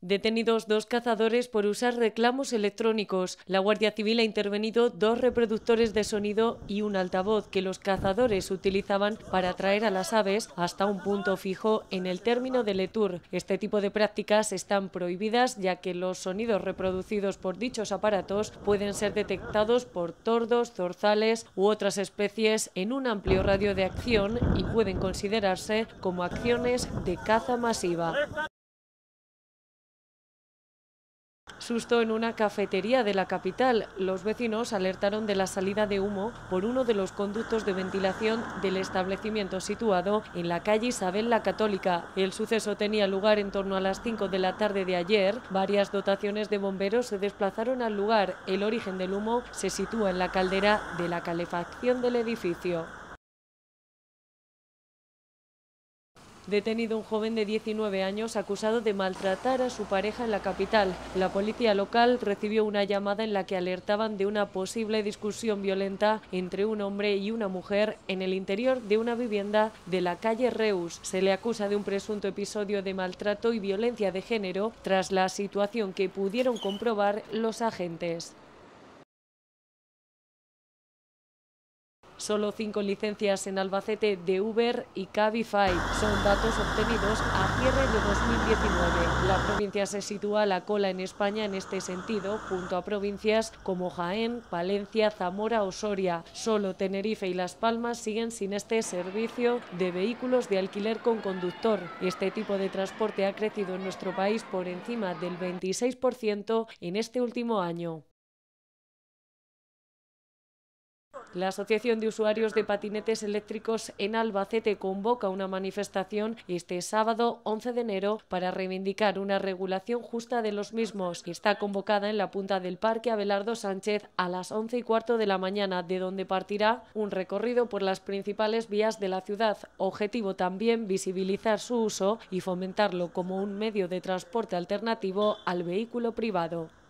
Detenidos 2 cazadores por usar reclamos electrónicos. La Guardia Civil ha intervenido 2 reproductores de sonido y un altavoz que los cazadores utilizaban para atraer a las aves hasta un punto fijo en el término de Letour. Este tipo de prácticas están prohibidas ya que los sonidos reproducidos por dichos aparatos pueden ser detectados por tordos, zorzales u otras especies en un amplio radio de acción y pueden considerarse como acciones de caza masiva. Susto en una cafetería de la capital. Los vecinos alertaron de la salida de humo por uno de los conductos de ventilación del establecimiento situado en la calle Isabel la Católica. El suceso tenía lugar en torno a las 5 de la tarde de ayer. Varias dotaciones de bomberos se desplazaron al lugar. El origen del humo se sitúa en la caldera de la calefacción del edificio. Detenido un joven de 19 años acusado de maltratar a su pareja en la capital. La policía local recibió una llamada en la que alertaban de una posible discusión violenta entre un hombre y una mujer en el interior de una vivienda de la calle Reus. Se le acusa de un presunto episodio de maltrato y violencia de género tras la situación que pudieron comprobar los agentes. Solo 5 licencias en Albacete de Uber y Cabify. Son datos obtenidos a cierre de 2019. La provincia se sitúa a la cola en España en este sentido, junto a provincias como Jaén, Palencia, Zamora o Soria. Solo Tenerife y Las Palmas siguen sin este servicio de vehículos de alquiler con conductor. Este tipo de transporte ha crecido en nuestro país por encima del 26% en este último año. La Asociación de Usuarios de Patinetes Eléctricos en Albacete convoca una manifestación este sábado 11 de enero para reivindicar una regulación justa de los mismos. Está convocada en la punta del Parque Abelardo Sánchez a las 11:15 de la mañana, de donde partirá un recorrido por las principales vías de la ciudad. Objetivo también visibilizar su uso y fomentarlo como un medio de transporte alternativo al vehículo privado.